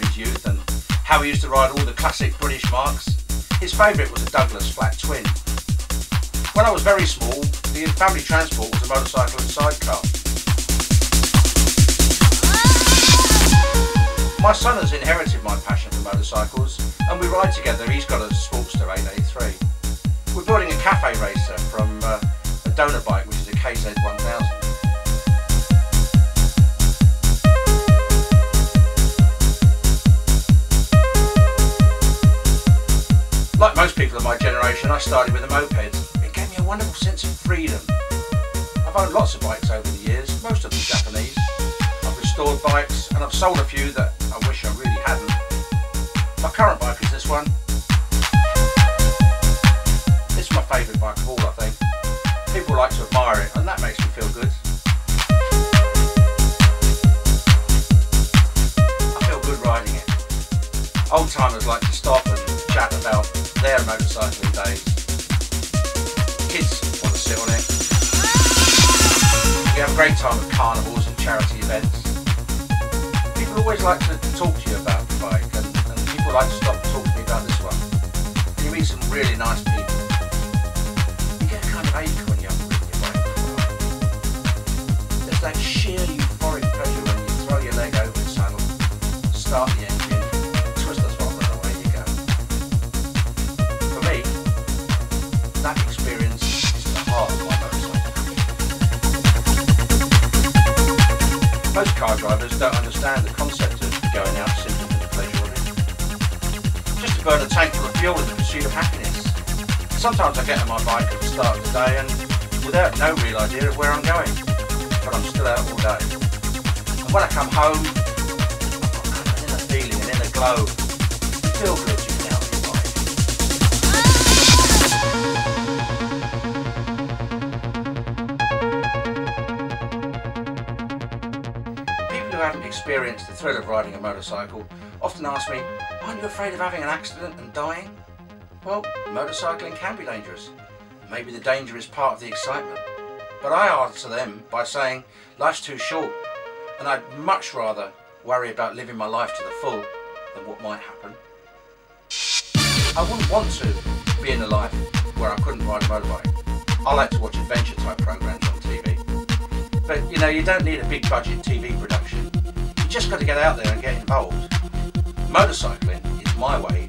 his youth and how he used to ride all the classic British marques. His favourite was a Douglas flat twin. When I was very small, the family transport was a motorcycle and sidecar. My son has inherited my passion for motorcycles, and we ride together. He's got a Sportster 883. We're building a cafe racer from a donor bike, which is a KZ1000. Like most people of my generation, I started with a moped. It gave me a wonderful sense of freedom. I've owned lots of bikes over the years, most of them Japanese. I've restored bikes, and I've sold a few that I wish I really hadn't. My current bike is this one. It's my favourite bike of all, I think. People like to admire it, and that makes me feel good. I feel good riding it. Old timers like to stop and chat about their motorcycling days. Kids want to sit on it. We have a great time at carnivals and charity events. People always like to talk to you about the bike, and people like to stop and talk to me about this one. And you meet some really nice people. You get a kind of ache when you're riding your bike. There's that sheer euphoric pleasure when you throw your leg over the saddle, start the engine, twist the throttle, and away you go. For me, that experience is the heart of my motorcycle. Most car drivers don't understand the concept of going out simply for the pleasure of it. Just to burn a tank full of fuel in the pursuit of happiness. Sometimes I get on my bike at the start of the day and without no real idea of where I'm going, but I'm still out all day. And when I come home, I've got an inner feeling, an inner glow. You feel good, you get out on your bike. People who haven't experienced the thrill of riding a motorcycle often ask me, aren't you afraid of having an accident and dying? Well, motorcycling can be dangerous. Maybe the danger is part of the excitement. But I answer them by saying, life's too short, and I'd much rather worry about living my life to the full than what might happen. I wouldn't want to be in a life where I couldn't ride a motorbike. I like to watch adventure type programs on TV. But you know, you don't need a big budget TV production. You just got to get out there and get involved. Motorcycling is my way